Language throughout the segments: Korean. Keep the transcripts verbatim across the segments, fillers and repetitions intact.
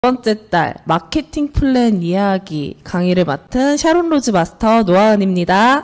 두 번째 달 마케팅 플랜 이야기 강의를 맡은 샤론 로즈 마스터 노아은입니다.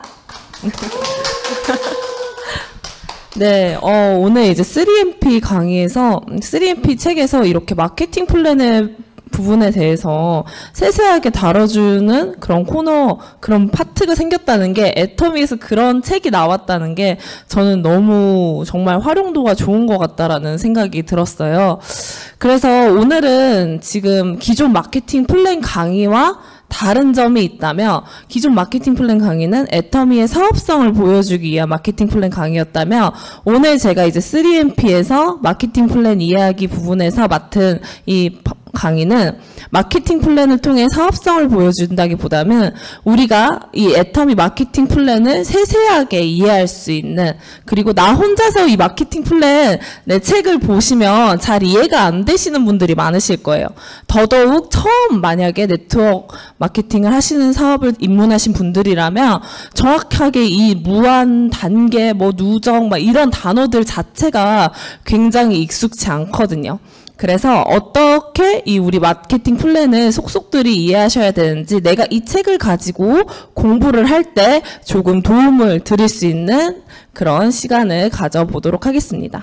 네, 어, 오늘 이제 쓰리엠피 강의에서 쓰리엠피 책에서 이렇게 마케팅 플랜의 부분에 대해서 세세하게 다뤄주는 그런 코너, 그런 파트가 생겼다는 게, 애터미에서 그런 책이 나왔다는 게 저는 너무 정말 활용도가 좋은 것 같다라는 생각이 들었어요. 그래서 오늘은 지금 기존 마케팅 플랜 강의와 다른 점이 있다면, 기존 마케팅 플랜 강의는 애터미의 사업성을 보여주기 위한 마케팅 플랜 강의였다면, 오늘 제가 이제 쓰리엠피에서 마케팅 플랜 이야기 부분에서 맡은 이 강의는 마케팅 플랜을 통해 사업성을 보여준다기보다는 우리가 이 애터미 마케팅 플랜을 세세하게 이해할 수 있는, 그리고 나 혼자서 이 마케팅 플랜 내 책을 보시면 잘 이해가 안 되시는 분들이 많으실 거예요. 더더욱 처음 만약에 네트워크 마케팅을 하시는 사업을 입문하신 분들이라면 정확하게 이 무한 단계, 뭐 누적, 막 이런 단어들 자체가 굉장히 익숙치 않거든요. 그래서 어떻게 이 우리 마케팅 플랜을 속속들이 이해하셔야 되는지, 내가 이 책을 가지고 공부를 할 때 조금 도움을 드릴 수 있는 그런 시간을 가져보도록 하겠습니다.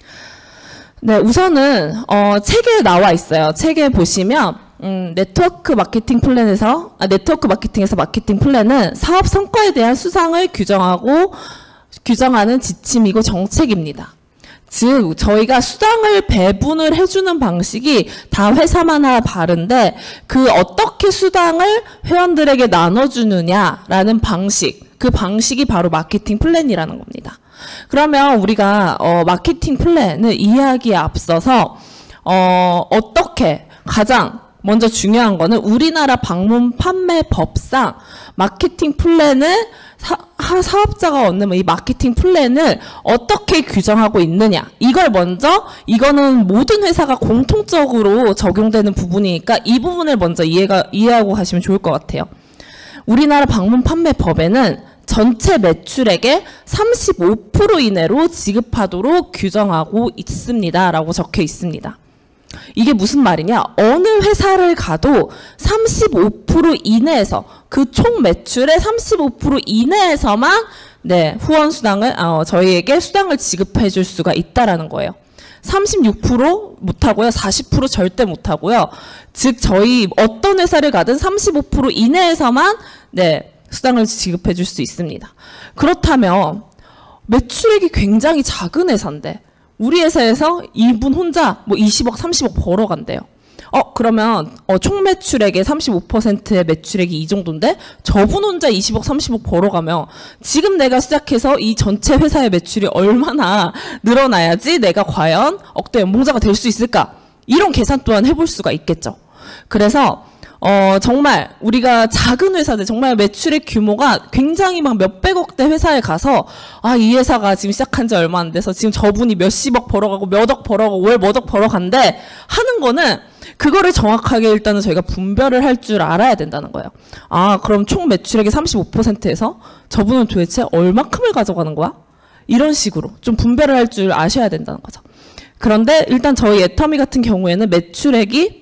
네, 우선은 어, 책에 나와 있어요. 책에 보시면 음, 네트워크 마케팅 플랜에서 아, 네트워크 마케팅에서 마케팅 플랜은 사업 성과에 대한 수상을 규정하고 규정하는 지침이고 정책입니다. 즉 저희가 수당을 배분을 해주는 방식이 다 회사마다 다른데, 그 어떻게 수당을 회원들에게 나눠주느냐라는 방식, 그 방식이 바로 마케팅 플랜이라는 겁니다. 그러면 우리가 어, 마케팅 플랜을 이해하기에 앞서서 어, 어떻게 가장 먼저 중요한 거는 우리나라 방문 판매 법상 마케팅 플랜을 사, 사업자가 얻는 이 마케팅 플랜을 어떻게 규정하고 있느냐, 이걸 먼저, 이거는 모든 회사가 공통적으로 적용되는 부분이니까 이 부분을 먼저 이해가, 이해하고 가시면 좋을 것 같아요. 우리나라 방문 판매 법에는 전체 매출액의 삼십오 퍼센트 이내로 지급하도록 규정하고 있습니다 라고 적혀 있습니다. 이게 무슨 말이냐? 어느 회사를 가도 삼십오 퍼센트 이내에서, 그 총 매출의 삼십오 퍼센트 이내에서만 네, 후원 수당을 어, 저희에게 수당을 지급해 줄 수가 있다라는 거예요. 삼십육 퍼센트 못하고요. 사십 퍼센트 절대 못하고요. 즉 저희 어떤 회사를 가든 삼십오 퍼센트 이내에서만 네, 수당을 지급해 줄 수 있습니다. 그렇다면 매출액이 굉장히 작은 회사인데 우리 회사에서 이분 혼자 뭐 이십억, 삼십억 벌어간대요. 어, 그러면 어, 총 매출액의 삼십오 퍼센트의 매출액이 이 정도인데 저분 혼자 이십억, 삼십억 벌어가면 지금 내가 시작해서 이 전체 회사의 매출이 얼마나 늘어나야지 내가 과연 억대 연봉자가 될 수 있을까? 이런 계산 또한 해볼 수가 있겠죠. 그래서 어, 정말 우리가 작은 회사들, 정말 매출의 규모가 굉장히 막 몇백억대 회사에 가서 아, 이 회사가 지금 시작한 지 얼마 안 돼서 지금 저분이 몇십억 벌어가고 몇억 벌어가고 월 몇억 벌어간대 하는 거는, 그거를 정확하게 일단은 저희가 분별을 할 줄 알아야 된다는 거예요. 아, 그럼 총 매출액의 삼십오 퍼센트에서 저분은 도대체 얼마큼을 가져가는 거야? 이런 식으로 좀 분별을 할 줄 아셔야 된다는 거죠. 그런데 일단 저희 애터미 같은 경우에는 매출액이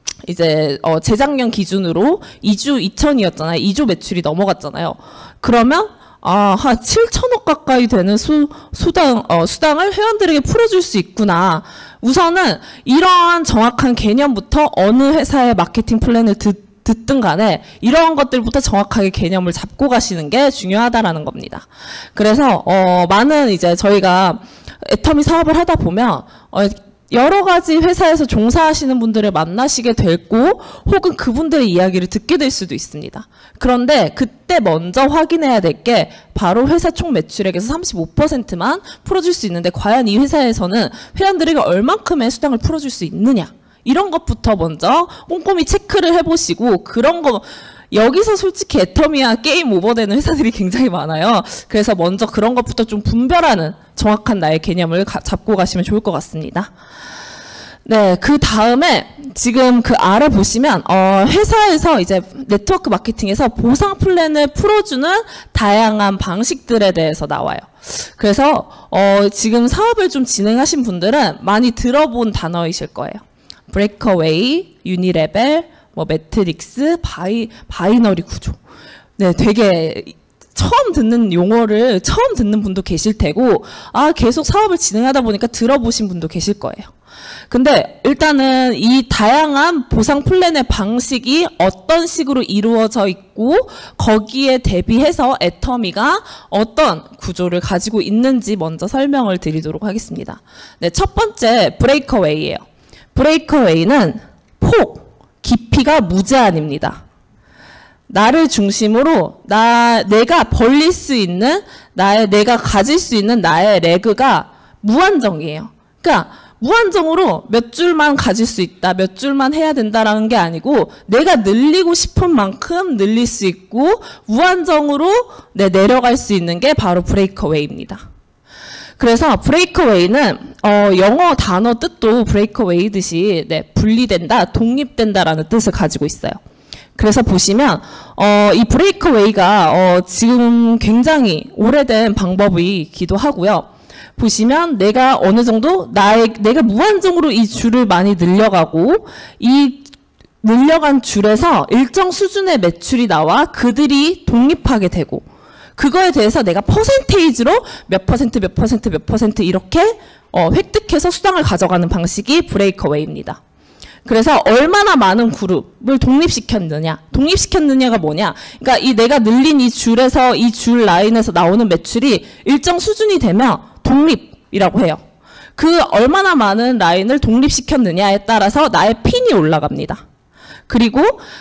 이제 어 재작년 기준으로 이 주 이천이었잖아요. 이 조 매출이 넘어갔잖아요. 그러면 아, 한 칠천억 가까이 되는 수, 수당, 어, 수당을 회원들에게 풀어줄 수 있구나. 우선은 이러한 정확한 개념부터 어느 회사의 마케팅 플랜을 듣, 듣든 간에 이러한 것들부터 정확하게 개념을 잡고 가시는 게 중요하다라는 겁니다. 그래서 어, 많은 이제 저희가 애터미 사업을 하다 보면 어, 여러 가지 회사에서 종사하시는 분들을 만나시게 되고 혹은 그분들의 이야기를 듣게 될 수도 있습니다. 그런데 그때 먼저 확인해야 될 게 바로 회사 총 매출액에서 삼십오 퍼센트만 풀어줄 수 있는데 과연 이 회사에서는 회원들에게 얼만큼의 수당을 풀어줄 수 있느냐, 이런 것부터 먼저 꼼꼼히 체크를 해보시고, 그런 거 여기서 솔직히 애터미와 게임 오버되는 회사들이 굉장히 많아요. 그래서 먼저 그런 것부터 좀 분별하는 정확한 나의 개념을 가, 잡고 가시면 좋을 것 같습니다. 네, 그 다음에 지금 그 아래 보시면 어, 회사에서 이제 네트워크 마케팅에서 보상 플랜을 풀어주는 다양한 방식들에 대해서 나와요. 그래서 어, 지금 사업을 좀 진행하신 분들은 많이 들어본 단어이실 거예요. 브레이커웨이, 유니레벨, 뭐 매트릭스, 바이 바이너리 구조. 네, 되게 처음 듣는 용어를 처음 듣는 분도 계실 테고, 아, 계속 사업을 진행하다 보니까 들어보신 분도 계실 거예요. 근데 일단은 이 다양한 보상 플랜의 방식이 어떤 식으로 이루어져 있고 거기에 대비해서 애터미가 어떤 구조를 가지고 있는지 먼저 설명을 드리도록 하겠습니다. 네, 첫 번째 브레이커웨이예요. 브레이커웨이는 폭, 깊이가 무제한입니다. 나를 중심으로 나 내가 벌릴 수 있는 나의 내가 가질 수 있는 나의 레그가 무한정이에요. 그러니까 무한정으로 몇 줄만 가질 수 있다, 몇 줄만 해야 된다라는 게 아니고 내가 늘리고 싶은 만큼 늘릴 수 있고 무한정으로 네, 내려갈 수 있는 게 바로 브레이커웨이입니다. 그래서 브레이커웨이는 어, 영어 단어 뜻도 브레이커웨이듯이 네, 분리된다, 독립된다라는 뜻을 가지고 있어요. 그래서 보시면 어, 이 브레이커웨이가 어, 지금 굉장히 오래된 방법이기도 하고요. 보시면 내가 어느 정도 나의 내가 무한정으로 이 줄을 많이 늘려가고 이 늘려간 줄에서 일정 수준의 매출이 나와 그들이 독립하게 되고 그거에 대해서 내가 퍼센테이지로 몇 퍼센트 몇 퍼센트 몇 퍼센트 이렇게 어, 획득해서 수당을 가져가는 방식이 브레이커웨이입니다. 그래서 얼마나 많은 그룹을 독립시켰느냐, 독립시켰느냐가 뭐냐, 그러니까 이 내가 늘린 이 줄에서 이 줄 라인에서 나오는 매출이 일정 수준이 되면 독립이라고 해요. 그 얼마나 많은 라인을 독립시켰느냐에 따라서 나의 핀이 올라갑니다. 그리고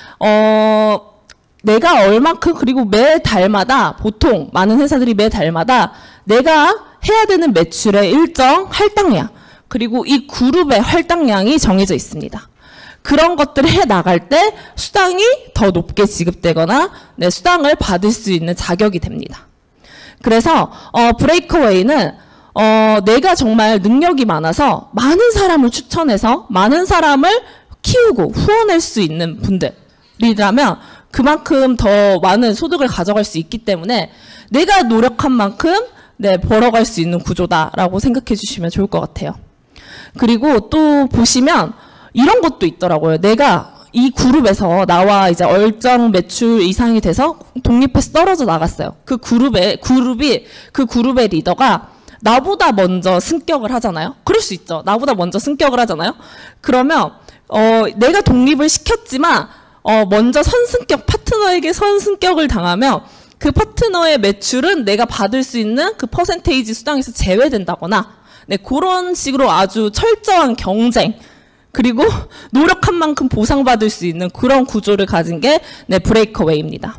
어 내가 얼마큼, 그리고 매 달마다 보통 많은 회사들이 매 달마다 내가 해야 되는 매출의 일정 할당량, 그리고 이 그룹의 할당량이 정해져 있습니다. 그런 것들을 해 나갈 때 수당이 더 높게 지급되거나 네, 수당을 받을 수 있는 자격이 됩니다. 그래서 어, 브레이커웨이는 어, 내가 정말 능력이 많아서 많은 사람을 추천해서 많은 사람을 키우고 후원할 수 있는 분들이라면 그만큼 더 많은 소득을 가져갈 수 있기 때문에 내가 노력한 만큼 네, 벌어갈 수 있는 구조다라고 생각해 주시면 좋을 것 같아요. 그리고 또 보시면 이런 것도 있더라고요. 내가 이 그룹에서 나와 이제 얼정 매출 이상이 돼서 독립해서 떨어져 나갔어요. 그 그룹에, 그룹이, 그 그룹의 리더가 나보다 먼저 승격을 하잖아요. 그럴 수 있죠. 나보다 먼저 승격을 하잖아요. 그러면, 어, 내가 독립을 시켰지만, 어, 먼저 선승격, 파트너에게 선승격을 당하면 그 파트너의 매출은 내가 받을 수 있는 그 퍼센테이지 수당에서 제외된다거나, 네, 그런 식으로 아주 철저한 경쟁, 그리고 노력한 만큼 보상받을 수 있는 그런 구조를 가진 게 네, 브레이커웨이입니다.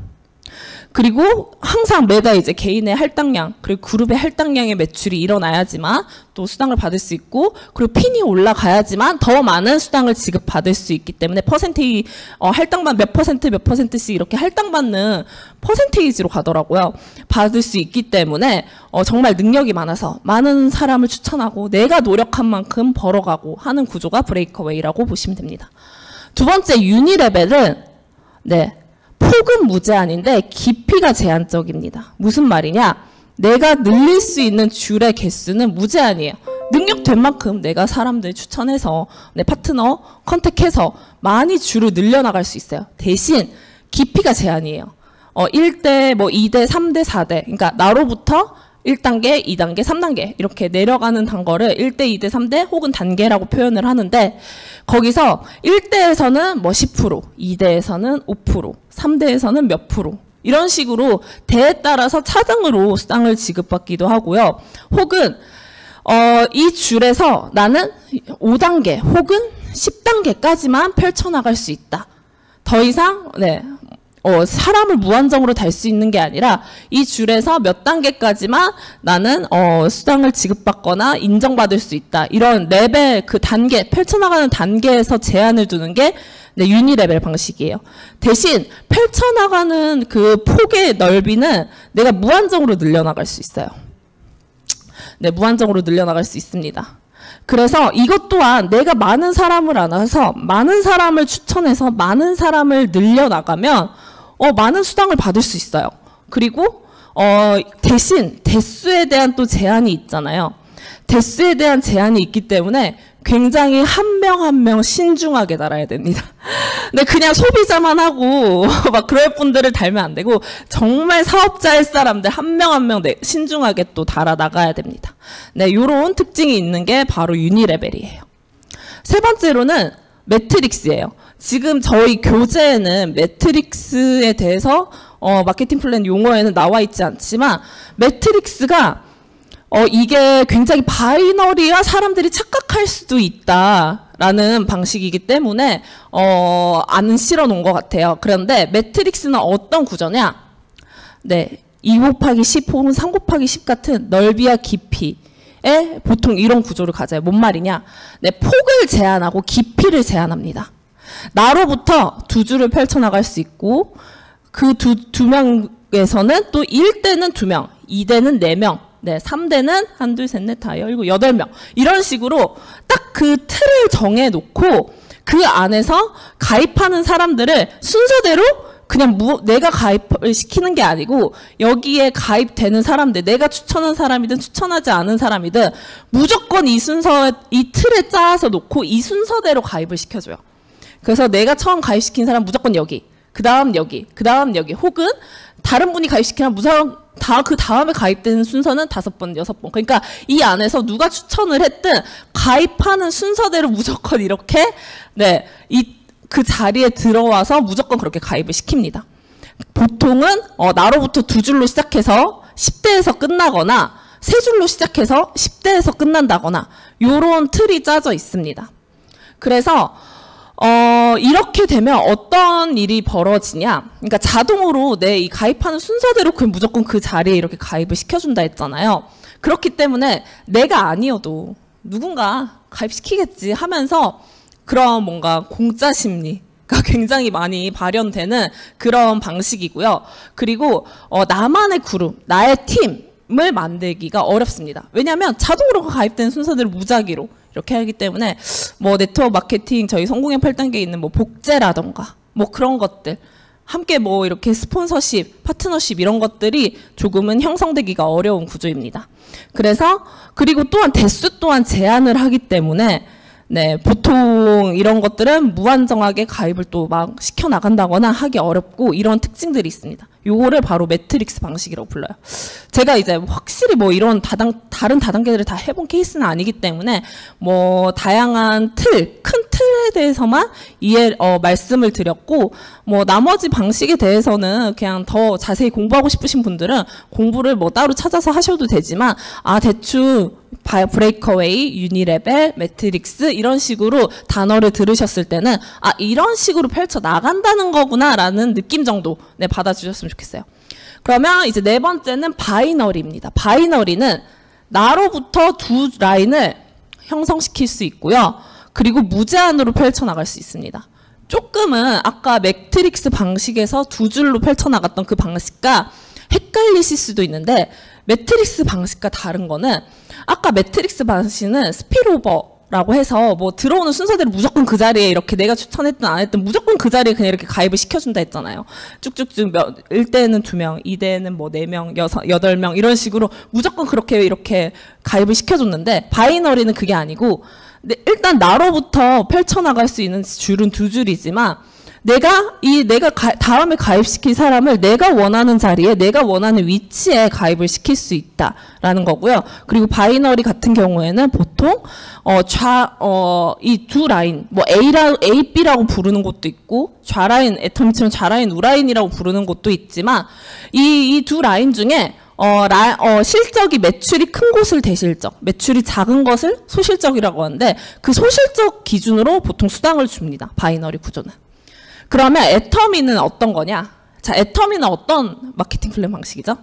그리고 항상 매달 이제 개인의 할당량, 그리고 그룹의 할당량의 매출이 일어나야지만 또 수당을 받을 수 있고, 그리고 핀이 올라가야지만 더 많은 수당을 지급받을 수 있기 때문에 퍼센테이, 어, 할당만 몇 퍼센트 몇 퍼센트씩 이렇게 할당받는 퍼센테이지로 가더라고요. 받을 수 있기 때문에 어, 정말 능력이 많아서 많은 사람을 추천하고 내가 노력한 만큼 벌어가고 하는 구조가 브레이커웨이라고 보시면 됩니다. 두 번째 유니레벨은 네. 폭은 무제한인데 깊이가 제한적입니다. 무슨 말이냐? 내가 늘릴 수 있는 줄의 개수는 무제한이에요. 능력된 만큼 내가 사람들 추천해서 내 파트너 컨택해서 많이 줄을 늘려나갈 수 있어요. 대신 깊이가 제한이에요. 어, 일 대, 뭐 이 대, 삼 대, 사 대. 그러니까 나로부터 일 단계, 이 단계, 삼 단계 이렇게 내려가는 단거를 일 대, 이 대, 삼 대 혹은 단계라고 표현을 하는데, 거기서 일 대에서는 뭐 십 퍼센트, 이 대에서는 오 퍼센트, 삼 대에서는 몇 프로 이런 식으로 대에 따라서 차등으로 수당을 지급받기도 하고요. 혹은 어, 이 줄에서 나는 오 단계 혹은 십 단계까지만 펼쳐나갈 수 있다. 더 이상 네. 어, 사람을 무한정으로 달 수 있는 게 아니라 이 줄에서 몇 단계까지만 나는 어, 수당을 지급받거나 인정받을 수 있다. 이런 레벨, 그 단계, 펼쳐나가는 단계에서 제한을 두는 게 네, 유니레벨 방식이에요. 대신 펼쳐나가는 그 폭의 넓이는 내가 무한정으로 늘려나갈 수 있어요. 네, 무한정으로 늘려나갈 수 있습니다. 그래서 이것 또한 내가 많은 사람을 안아서 많은 사람을 추천해서 많은 사람을 늘려나가면 어, 많은 수당을 받을 수 있어요. 그리고 어, 대신 대수에 대한 또 제한이 있잖아요. 대수에 대한 제한이 있기 때문에 굉장히 한 명 한 명 신중하게 달아야 됩니다. 근데 그냥 소비자만 하고 막 그럴 분들을 달면 안 되고 정말 사업자일 사람들 한 명 한 명 신중하게 또 달아 나가야 됩니다. 네, 요런 특징이 있는 게 바로 유니레벨이에요. 세 번째로는 매트릭스예요. 지금 저희 교재에는 매트릭스에 대해서 어, 마케팅 플랜 용어에는 나와 있지 않지만 매트릭스가 어, 이게 굉장히 바이너리와 사람들이 착각할 수도 있다라는 방식이기 때문에 어, 안 실어 놓은 것 같아요. 그런데 매트릭스는 어떤 구조냐? 네, 이 곱하기 십 혹은 삼 곱하기 십 같은 넓이와 깊이에 보통 이런 구조를 가져요. 뭔 말이냐? 네, 폭을 제한하고 깊이를 제한합니다. 나로부터 두 줄을 펼쳐나갈 수 있고 그 두, 두 명에서는 또 일 대는 두 명, 이 대는 네 명, 네, 삼 대는 한, 둘, 셋, 넷, 다, 열고, 여덟 명. 이런 식으로 딱 그 틀을 정해놓고 그 안에서 가입하는 사람들을 순서대로 그냥 무, 내가 가입을 시키는 게 아니고 여기에 가입되는 사람들, 내가 추천한 사람이든 추천하지 않은 사람이든 무조건 이 순서, 이 틀에 짜서 놓고 이 순서대로 가입을 시켜줘요. 그래서 내가 처음 가입시킨 사람 무조건 여기, 그 다음 여기, 그 다음 여기, 혹은 다른 분이 가입시키면 무조건 다 그 다음에 가입되는 순서는 다섯 번, 여섯 번. 그러니까 이 안에서 누가 추천을 했든 가입하는 순서대로 무조건 이렇게 네, 이 그 자리에 들어와서 무조건 그렇게 가입을 시킵니다. 보통은 어, 나로부터 두 줄로 시작해서 십 대에서 끝나거나 세 줄로 시작해서 십 대에서 끝난다거나 요런 틀이 짜져 있습니다. 그래서 어, 이렇게 되면 어떤 일이 벌어지냐? 그러니까 자동으로 내 이 가입하는 순서대로 그 무조건 그 자리에 이렇게 가입을 시켜준다 했잖아요. 그렇기 때문에 내가 아니어도 누군가 가입시키겠지 하면서 그런 뭔가 공짜 심리가 굉장히 많이 발현되는 그런 방식이고요. 그리고 어, 나만의 그룹, 나의 팀을 만들기가 어렵습니다. 왜냐하면 자동으로 가입된 순서대로 무작위로 이렇게 하기 때문에 뭐 네트워크 마케팅 저희 성공의 팔 단계에 있는 뭐 복제라던가 뭐 그런 것들 함께 뭐 이렇게 스폰서십, 파트너십 이런 것들이 조금은 형성되기가 어려운 구조입니다. 그래서 그리고 또한 대수 또한 제한을 하기 때문에 네, 보통 이런 것들은 무한정하게 가입을 또 막 시켜 나간다거나 하기 어렵고 이런 특징들이 있습니다. 요거를 바로 매트릭스 방식이라고 불러요. 제가 이제 확실히 뭐 이런 다당, 다른 다단계들을 다 해본 케이스는 아니기 때문에 뭐 다양한 틀, 큰 틀에 대해서만 이해, 어, 말씀을 드렸고 뭐 나머지 방식에 대해서는 그냥 더 자세히 공부하고 싶으신 분들은 공부를 뭐 따로 찾아서 하셔도 되지만 아, 대충 브레이커웨이, 유니레벨, 매트릭스 이런 식으로 단어를 들으셨을 때는 아 이런 식으로 펼쳐 나간다는 거구나 라는 느낌 정도 네, 받아주셨으면 좋겠어요. 그러면 이제 네 번째는 바이너리입니다. 바이너리는 나로부터 두 라인을 형성시킬 수 있고요. 그리고 무제한으로 펼쳐나갈 수 있습니다. 조금은 아까 매트릭스 방식에서 두 줄로 펼쳐나갔던 그 방식과 헷갈리실 수도 있는데 매트릭스 방식과 다른 거는 아까 매트릭스 방식은 스피로버라고 해서 뭐 들어오는 순서대로 무조건 그 자리에 이렇게 내가 추천했든 안 했든 무조건 그 자리에 그냥 이렇게 가입을 시켜준다 했잖아요. 쭉쭉쭉 몇, 일 대는 두 명, 이 대는 뭐 네 명, 여섯, 여덟 명 이런 식으로 무조건 그렇게 이렇게 가입을 시켜줬는데 바이너리는 그게 아니고 네, 일단 나로부터 펼쳐나갈 수 있는 줄은 두 줄이지만 내가 이 내가 가, 다음에 가입시킬 사람을 내가 원하는 자리에 내가 원하는 위치에 가입을 시킬 수 있다라는 거고요. 그리고 바이너리 같은 경우에는 보통 어, 좌, 어, 이 두 라인 뭐 A라, A, B라고 부르는 곳도 있고 좌라인, 애터미처럼 좌라인, 우라인이라고 부르는 곳도 있지만 이 이 두 라인 중에 어, 라, 어, 실적이 매출이 큰 곳을 대실적, 매출이 작은 것을 소실적이라고 하는데 그 소실적 기준으로 보통 수당을 줍니다. 바이너리 구조는. 그러면 애터미는 어떤 거냐? 자, 애터미는 어떤 마케팅 플랜 방식이죠?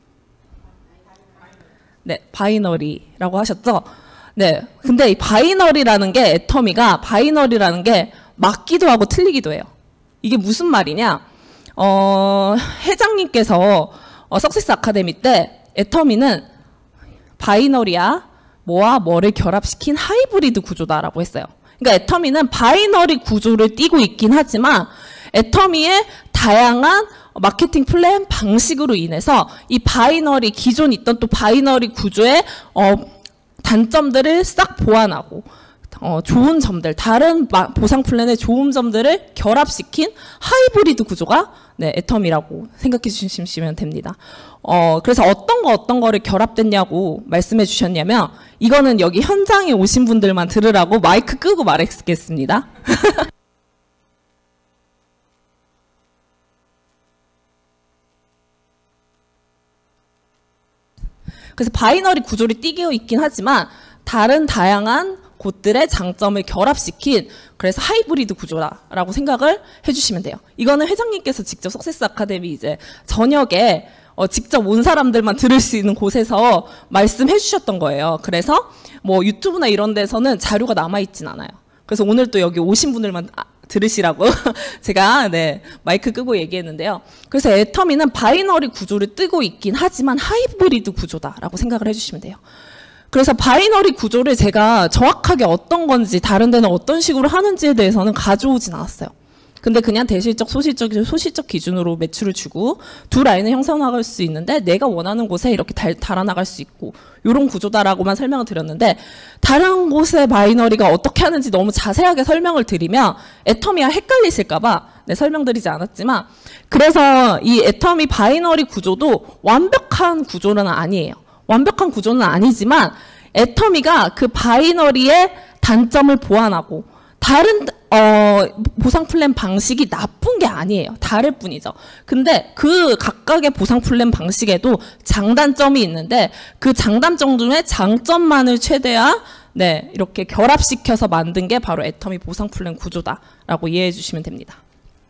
네, 바이너리라고 하셨죠? 네, 근데 이 바이너리라는 게 애터미가 바이너리라는 게 맞기도 하고 틀리기도 해요. 이게 무슨 말이냐? 어, 회장님께서 어, 석세스 아카데미 때 애터미는 바이너리야 뭐와 뭐를 결합시킨 하이브리드 구조다라고 했어요. 그러니까 애터미는 바이너리 구조를 띠고 있긴 하지만 애터미의 다양한 마케팅 플랜 방식으로 인해서 이 바이너리 기존 있던 또 바이너리 구조의 어, 단점들을 싹 보완하고 어, 좋은 점들, 다른 마, 보상 플랜의 좋은 점들을 결합시킨 하이브리드 구조가 네, 애텀이라고 생각해 주시면 됩니다. 어, 그래서 어떤 거 어떤 거를 결합됐냐고 말씀해 주셨냐면 이거는 여기 현장에 오신 분들만 들으라고 마이크 끄고 말했겠습니다. 그래서 바이너리 구조를 띄고 있긴 하지만 다른 다양한 곳들의 장점을 결합시킨 그래서 하이브리드 구조라고 생각을 해주시면 돼요. 이거는 회장님께서 직접 석세스 아카데미 이제 저녁에 어, 직접 온 사람들만 들을 수 있는 곳에서 말씀해 주셨던 거예요. 그래서 뭐 유튜브나 이런 데서는 자료가 남아있진 않아요. 그래서 오늘 또 여기 오신 분들만 아, 들으시라고 제가 네 마이크 끄고 얘기했는데요. 그래서 애터미는 바이너리 구조를 뜨고 있긴 하지만 하이브리드 구조다라고 생각을 해주시면 돼요. 그래서 바이너리 구조를 제가 정확하게 어떤 건지 다른 데는 어떤 식으로 하는지에 대해서는 가져오진 않았어요. 근데 그냥 대실적, 소실적, 소실적 기준으로 매출을 주고 두 라인을 형성할 수 있는데 내가 원하는 곳에 이렇게 달, 달아나갈 수 있고 이런 구조다라고만 설명을 드렸는데 다른 곳의 바이너리가 어떻게 하는지 너무 자세하게 설명을 드리면 애터미와 헷갈리실까 봐 네, 설명드리지 않았지만 그래서 이 애터미 바이너리 구조도 완벽한 구조는 아니에요. 완벽한 구조는 아니지만 애터미가 그 바이너리의 단점을 보완하고 다른 어, 보상 플랜 방식이 나쁜 게 아니에요. 다를 뿐이죠. 근데 그 각각의 보상 플랜 방식에도 장단점이 있는데 그 장단점 중에 장점만을 최대한 네, 이렇게 결합시켜서 만든 게 바로 애터미 보상 플랜 구조다라고 이해해 주시면 됩니다.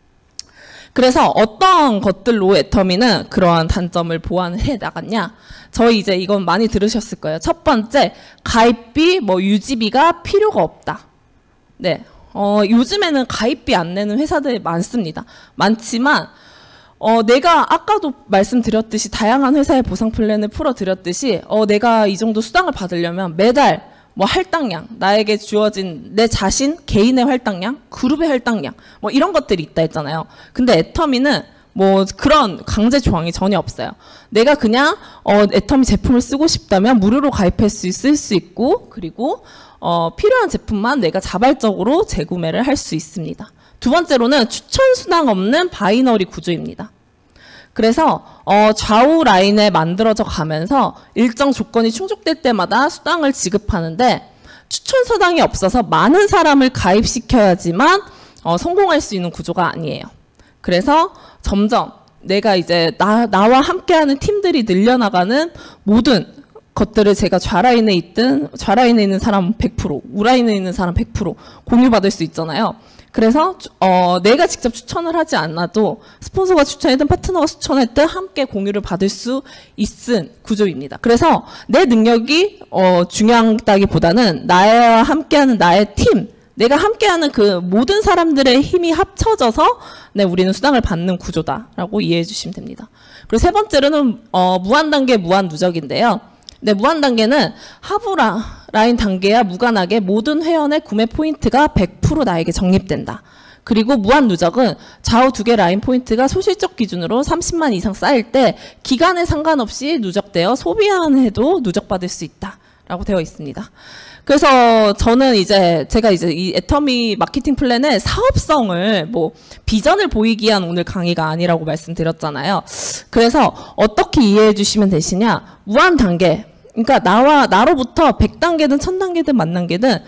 그래서 어떤 것들로 애터미는 그러한 단점을 보완해 나갔냐? 저희 이제 이건 많이 들으셨을 거예요. 첫 번째, 가입비, 뭐 유지비가 필요가 없다. 네, 어, 요즘에는 가입비 안 내는 회사들이 많습니다. 많지만 어, 내가 아까도 말씀드렸듯이 다양한 회사의 보상 플랜을 풀어드렸듯이 어, 내가 이 정도 수당을 받으려면 매달 뭐 할당량, 나에게 주어진 내 자신 개인의 할당량, 그룹의 할당량 뭐 이런 것들이 있다 했잖아요. 근데 애터미는 뭐 그런 강제 조항이 전혀 없어요. 내가 그냥 어, 애터미 제품을 쓰고 싶다면 무료로 가입할 수 있을 수 있고 그리고 어, 필요한 제품만 내가 자발적으로 재구매를 할 수 있습니다. 두 번째로는 추천 수당 없는 바이너리 구조입니다. 그래서 어, 좌우 라인에 만들어져 가면서 일정 조건이 충족될 때마다 수당을 지급하는데 추천 수당이 없어서 많은 사람을 가입시켜야지만 어, 성공할 수 있는 구조가 아니에요. 그래서 점점 내가 이제 나, 나와 함께하는 팀들이 늘려나가는 모든 것들을 제가 좌라인에 있든 좌라인에 있는 사람 백 퍼센트, 우라인에 있는 사람 백 퍼센트 공유받을 수 있잖아요. 그래서 어, 내가 직접 추천을 하지 않아도 스폰서가 추천했든 파트너가 추천했든 함께 공유를 받을 수 있은 구조입니다. 그래서 내 능력이 어, 중요하다기보다는 나와 함께하는 나의 팀, 내가 함께하는 그 모든 사람들의 힘이 합쳐져서 네, 우리는 수당을 받는 구조다라고 이해해 주시면 됩니다. 그리고 세 번째로는 어, 무한단계 무한누적인데요. 네, 무한단계는 하부 라인 단계와 무관하게 모든 회원의 구매 포인트가 백 퍼센트 나에게 적립된다. 그리고 무한누적은 좌우 두 개 라인 포인트가 소실적 기준으로 삼십만 이상 쌓일 때 기간에 상관없이 누적되어 소비만 해도 누적받을 수 있다라고 되어 있습니다. 그래서 저는 이제 제가 이제 이 애터미 마케팅 플랜의 사업성을 뭐 비전을 보이기 위한 오늘 강의가 아니라고 말씀드렸잖아요. 그래서 어떻게 이해해 주시면 되시냐? 무한 단계. 그러니까 나와 나로부터 백 단계든 천 단계든 만 단계든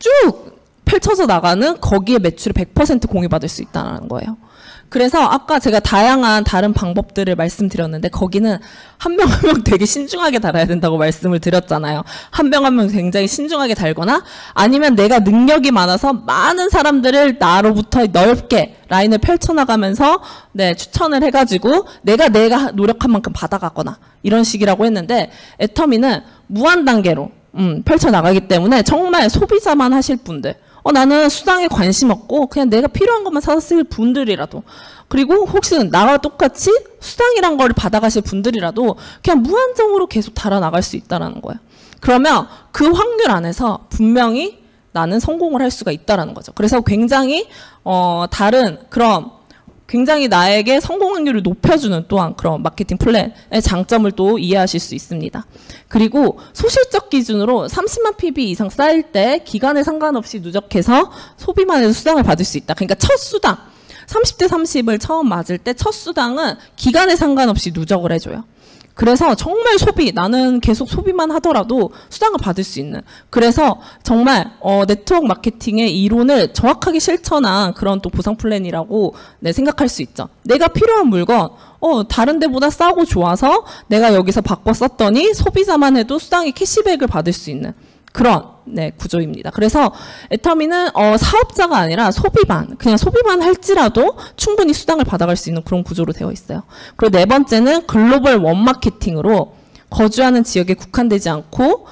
쭉 펼쳐져 나가는 거기에 매출을 백 퍼센트 공유받을 수 있다는 거예요. 그래서 아까 제가 다양한 다른 방법들을 말씀드렸는데 거기는 한 명 한 명 되게 신중하게 달아야 된다고 말씀을 드렸잖아요. 한 명 한 명 굉장히 신중하게 달거나 아니면 내가 능력이 많아서 많은 사람들을 나로부터 넓게 라인을 펼쳐나가면서 네, 추천을 해가지고 내가 내가 노력한 만큼 받아가거나 이런 식이라고 했는데 애터미는 무한 단계로 음, 펼쳐나가기 때문에 정말 소비자만 하실 분들 어, 나는 수당에 관심 없고 그냥 내가 필요한 것만 사서 쓸 분들이라도 그리고 혹시 나와 똑같이 수당이란 걸 받아가실 분들이라도 그냥 무한정으로 계속 달아나갈 수 있다는 거예요. 그러면 그 확률 안에서 분명히 나는 성공을 할 수가 있다는 거죠. 그래서 굉장히 어, 다른 그런 굉장히 나에게 성공 확률을 높여주는 또한 그런 마케팅 플랜의 장점을 또 이해하실 수 있습니다. 그리고 소실적 기준으로 삼십만 피비 이상 쌓일 때 기간에 상관없이 누적해서 소비만 해도 수당을 받을 수 있다. 그러니까 첫 수당, 삼십 대 삼십을 처음 맞을 때 첫 수당은 기간에 상관없이 누적을 해줘요. 그래서 정말 소비, 나는 계속 소비만 하더라도 수당을 받을 수 있는. 그래서 정말 어, 네트워크 마케팅의 이론을 정확하게 실천한 그런 또 보상 플랜이라고 네, 생각할 수 있죠. 내가 필요한 물건, 어, 다른 데보다 싸고 좋아서 내가 여기서 바꿔 썼더니 소비자만 해도 수당의 캐시백을 받을 수 있는 그런 네, 구조입니다. 그래서 애터미는 어, 사업자가 아니라 소비만, 그냥 소비만 할지라도 충분히 수당을 받아갈 수 있는 그런 구조로 되어 있어요. 그리고 네 번째는 글로벌 원마케팅으로 거주하는 지역에 국한되지 않고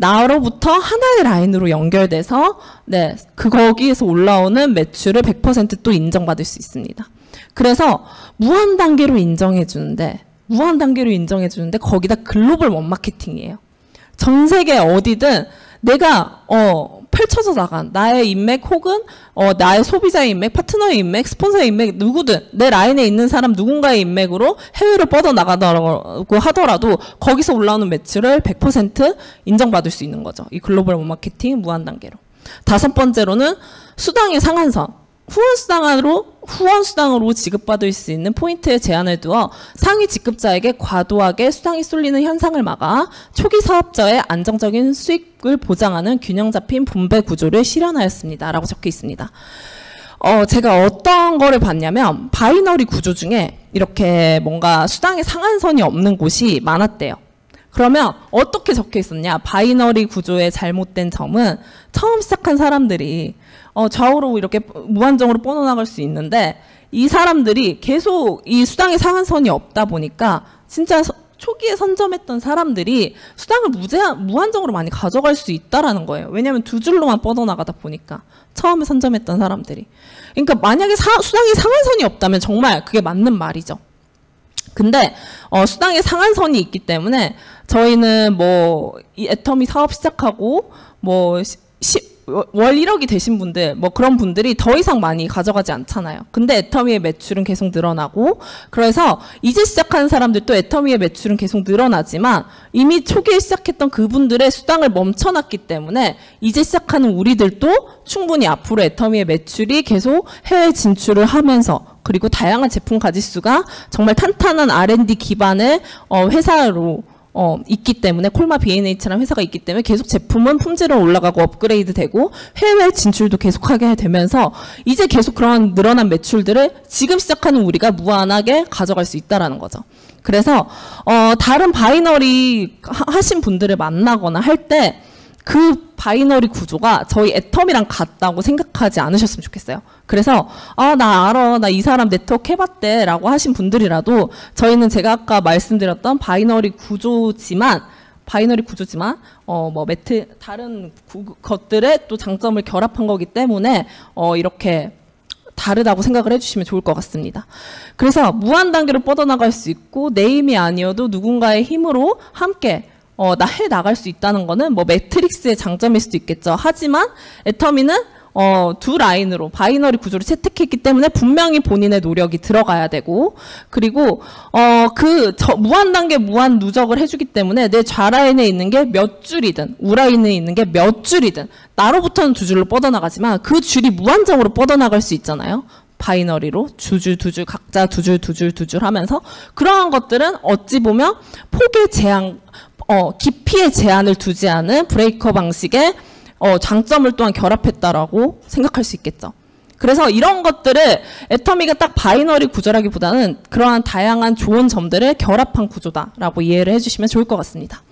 나로부터 하나의 라인으로 연결돼서 네, 그 거기에서 올라오는 매출을 백 퍼센트 또 인정받을 수 있습니다. 그래서 무한 단계로 인정해 주는데 무한 단계로 인정해 주는데 거기다 글로벌 원마케팅이에요. 전 세계 어디든 내가 어 펼쳐져 나간 나의 인맥 혹은 어 나의 소비자의 인맥, 파트너의 인맥, 스폰서의 인맥 누구든 내 라인에 있는 사람 누군가의 인맥으로 해외로 뻗어 나가더라고 하더라도 거기서 올라오는 매출을 백 퍼센트 인정받을 수 있는 거죠. 이 글로벌 원마케팅 무한 단계로. 다섯 번째로는 수당의 상한선. 후원 수당으로 후원 수당으로 지급받을 수 있는 포인트에 제한을 두어 상위 직급자에게 과도하게 수당이 쏠리는 현상을 막아 초기 사업자의 안정적인 수익을 보장하는 균형 잡힌 분배 구조를 실현하였습니다라고 적혀 있습니다. 어, 제가 어떤 거를 봤냐면 바이너리 구조 중에 이렇게 뭔가 수당의 상한선이 없는 곳이 많았대요. 그러면 어떻게 적혀 있었냐? 바이너리 구조의 잘못된 점은 처음 시작한 사람들이 어, 좌우로 이렇게 무한정으로 뻗어나갈 수 있는데 이 사람들이 계속 이 수당의 상한선이 없다 보니까 진짜 서, 초기에 선점했던 사람들이 수당을 무제한, 무한정으로 많이 가져갈 수 있다라는 거예요. 왜냐하면 두 줄로만 뻗어나가다 보니까 처음에 선점했던 사람들이. 그러니까 만약에 사, 수당의 상한선이 없다면 정말 그게 맞는 말이죠. 근데 어, 수당의 상한선이 있기 때문에 저희는 뭐 이 애터미 사업 시작하고 뭐 시, 월 일억이 되신 분들, 뭐 그런 분들이 더 이상 많이 가져가지 않잖아요. 근데 애터미의 매출은 계속 늘어나고, 그래서 이제 시작하는 사람들도 애터미의 매출은 계속 늘어나지만 이미 초기에 시작했던 그분들의 수당을 멈춰놨기 때문에 이제 시작하는 우리들도 충분히 앞으로 애터미의 매출이 계속 해외 진출을 하면서 그리고 다양한 제품 가짓수가 정말 탄탄한 알 앤 디 기반의 어, 회사로 어, 있기 때문에 콜마 비앤에이치라는 회사가 있기 때문에 계속 제품은 품질은 올라가고 업그레이드 되고 해외 진출도 계속하게 되면서 이제 계속 그런 늘어난 매출들을 지금 시작하는 우리가 무한하게 가져갈 수 있다라는 거죠. 그래서 어, 다른 바이너리 하신 분들을 만나거나 할 때 그 바이너리 구조가 저희 애터미랑 같다고 생각하지 않으셨으면 좋겠어요. 그래서 아, 나 알아. 나 이 사람 네트워크 해봤대 라고 하신 분들이라도 저희는 제가 아까 말씀드렸던 바이너리 구조지만 바이너리 구조지만 어, 뭐 매트 다른 구, 것들의 또 장점을 결합한 거기 때문에 어, 이렇게 다르다고 생각을 해주시면 좋을 것 같습니다. 그래서 무한 단계로 뻗어나갈 수 있고 내 힘이 아니어도 누군가의 힘으로 함께 어, 나 해 나갈 수 있다는 거는 뭐 매트릭스의 장점일 수도 있겠죠. 하지만 애터미는 어, 두 라인으로 바이너리 구조를 채택했기 때문에 분명히 본인의 노력이 들어가야 되고 그리고 어, 그 저, 무한 단계 무한 누적을 해주기 때문에 내 좌라인에 있는 게 몇 줄이든 우라인에 있는 게 몇 줄이든 나로부터는 두 줄로 뻗어나가지만 그 줄이 무한정으로 뻗어나갈 수 있잖아요. 바이너리로 두 줄 두 줄 각자 두 줄 두 줄 두 줄 하면서 그러한 것들은 어찌 보면 폭의 제한 어, 깊이의 제한을 두지 않은 브레이커 방식의 어, 장점을 또한 결합했다라고 생각할 수 있겠죠. 그래서 이런 것들을 애터미가 딱 바이너리 구조라기보다는 그러한 다양한 좋은 점들을 결합한 구조다라고 이해를 해주시면 좋을 것 같습니다.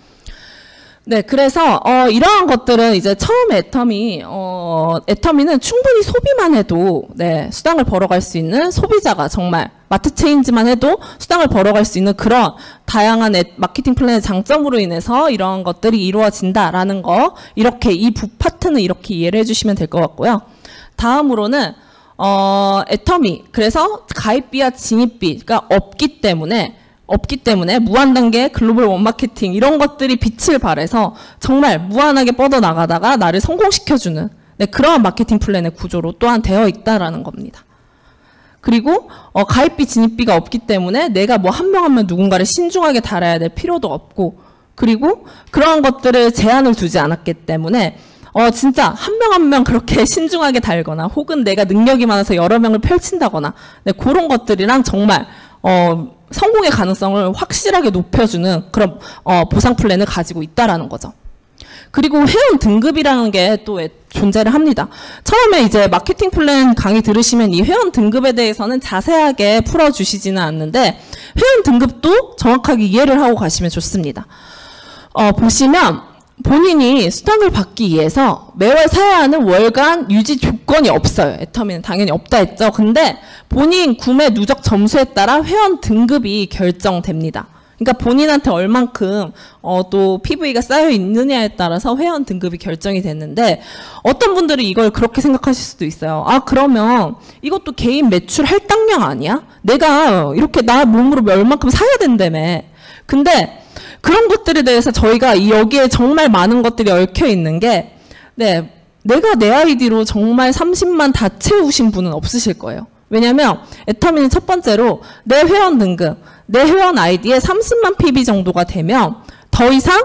네, 그래서 어, 이러한 것들은 이제 처음 애터미, 어, 애터미는 충분히 소비만 해도 네, 수당을 벌어갈 수 있는 소비자가 정말 마트 체인지만 해도 수당을 벌어갈 수 있는 그런 다양한 애, 마케팅 플랜의 장점으로 인해서 이러한 것들이 이루어진다라는 거 이렇게 이 부 파트는 이렇게 이해를 해주시면 될 것 같고요. 다음으로는 어, 애터미 그래서 가입비와 진입비가 없기 때문에 없기 때문에 무한 단계 글로벌 원마케팅 이런 것들이 빛을 발해서 정말 무한하게 뻗어나가다가 나를 성공시켜주는 네, 그러한 마케팅 플랜의 구조로 또한 되어 있다라는 겁니다. 그리고 어, 가입비, 진입비가 없기 때문에 내가 뭐 한 명 한 명 누군가를 신중하게 달아야 될 필요도 없고, 그리고 그러한 것들을 제한을 두지 않았기 때문에 어 진짜 한 명 한 명 그렇게 신중하게 달거나 혹은 내가 능력이 많아서 여러 명을 펼친다거나 네, 그런 것들이랑 정말 어 성공의 가능성을 확실하게 높여주는 그런 어 보상 플랜을 가지고 있다라는 거죠. 그리고 회원 등급이라는 게 또 존재를 합니다. 처음에 이제 마케팅 플랜 강의 들으시면 이 회원 등급에 대해서는 자세하게 풀어주시지는 않는데 회원 등급도 정확하게 이해를 하고 가시면 좋습니다. 어, 보시면 본인이 수당을 받기 위해서 매월 사야 하는 월간 유지 조건이 없어요. 애터미는 당연히 없다 했죠. 근데 본인 구매 누적 점수에 따라 회원 등급이 결정됩니다. 그러니까 본인한테 얼만큼 어, 또 피브이가 쌓여 있느냐에 따라서 회원 등급이 결정이 됐는데 어떤 분들은 이걸 그렇게 생각하실 수도 있어요. 아 그러면 이것도 개인 매출 할당량 아니야? 내가 이렇게 나 몸으로 얼만큼 사야 된다며. 근데 그런 것들에 대해서 저희가 여기에 정말 많은 것들이 얽혀 있는 게 네, 내가 내 아이디로 정말 삼십만 다 채우신 분은 없으실 거예요. 왜냐면 애터미는 첫 번째로 내 회원 등급, 내 회원 아이디에 삼십만 피비 정도가 되면 더 이상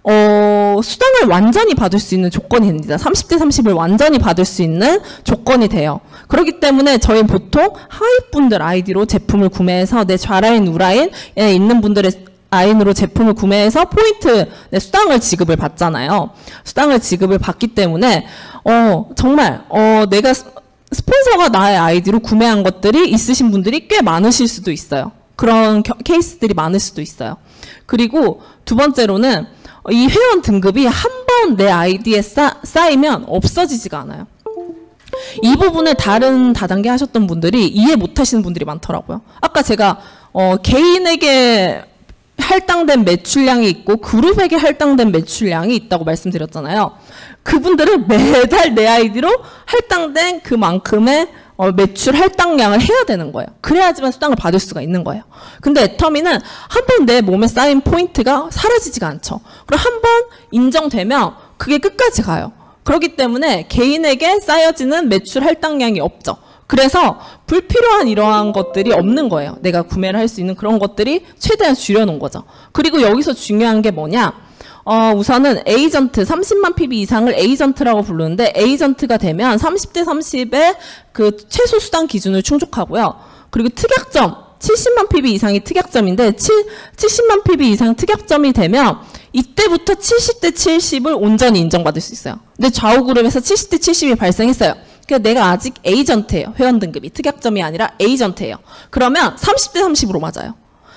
어, 수당을 완전히 받을 수 있는 조건이 됩니다. 삼십 대 삼십을 완전히 받을 수 있는 조건이 돼요. 그렇기 때문에 저희는 보통 하위분들 아이디로 제품을 구매해서 내 좌라인, 우라인에 있는 분들의 아인으로 제품을 구매해서 포인트, 네, 수당을 지급을 받잖아요. 수당을 지급을 받기 때문에 어, 정말 어, 내가 스폰서가 나의 아이디로 구매한 것들이 있으신 분들이 꽤 많으실 수도 있어요. 그런 겨, 케이스들이 많을 수도 있어요. 그리고 두 번째로는 이 회원 등급이 한 번 내 아이디에 쌓, 쌓이면 없어지지가 않아요. 이 부분을 다른 다단계 하셨던 분들이 이해 못 하시는 분들이 많더라고요. 아까 제가 어, 개인에게 할당된 매출량이 있고 그룹에게 할당된 매출량이 있다고 말씀드렸잖아요. 그분들은 매달 내 아이디로 할당된 그만큼의 어, 매출 할당량을 해야 되는 거예요. 그래야지만 수당을 받을 수가 있는 거예요. 근데 애터미는 한 번 내 몸에 쌓인 포인트가 사라지지가 않죠. 그리고 한 번 인정되면 그게 끝까지 가요. 그렇기 때문에 개인에게 쌓여지는 매출 할당량이 없죠. 그래서 불필요한 이러한 것들이 없는 거예요. 내가 구매를 할 수 있는 그런 것들이 최대한 줄여놓은 거죠. 그리고 여기서 중요한 게 뭐냐? 어, 우선은 에이전트, 삼십만 피비 이상을 에이전트라고 부르는데 에이전트가 되면 삼십 대 삼십의 그 최소 수당 기준을 충족하고요. 그리고 특약점, 칠십만 피비 이상이 특약점인데 칠십만 피비 이상 특약점이 되면 이때부터 칠십 대 칠십을 온전히 인정받을 수 있어요. 근데 좌우 그룹에서 칠십 대 칠십이 발생했어요. 그러니까 내가 아직 에이전트예요. 회원 등급이 특약점이 아니라 에이전트예요. 그러면 삼십 대 삼십으로 맞아요.